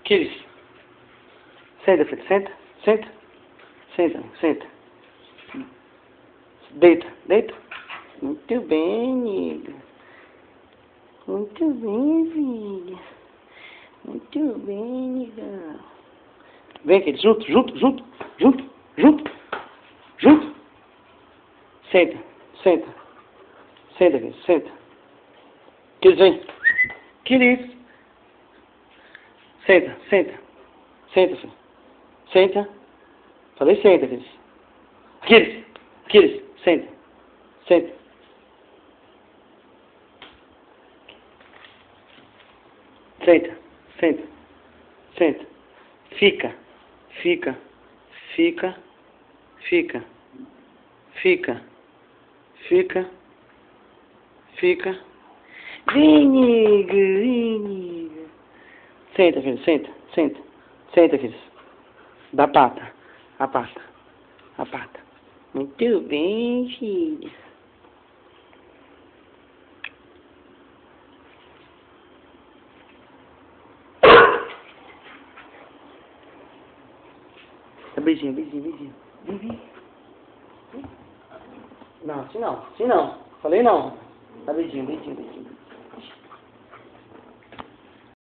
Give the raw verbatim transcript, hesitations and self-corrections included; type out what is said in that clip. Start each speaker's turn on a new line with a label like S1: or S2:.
S1: Kiris. Senta, filho. Senta. Senta. Senta, senta. Deita, deita. Muito bem, amiga. Muito bem, filha. Muito bem, amiga. Vem, filho. Junto, junto, junto. Junto, junto. Junto. Senta, senta. Senta, filho. Senta. Kiris, vem. Kiris. Senta, senta. Senta, filho. Senta. Falei senta, Kiris. Kiris. Kiris. Senta. Senta. Senta. Senta. Senta. Fica. Fica. Fica. Fica. Fica. Fica. Fica. Vem, nega. Vem, nega. Senta, filho. Senta. Senta. Senta, filho. Da pata. A pata. A pata. Muito bem, filho. Beijinho, beijinho, beijinho. Beijinho. Não, assim não. Assim não. Falei não. Dá beijinho, beijinho, beijinho.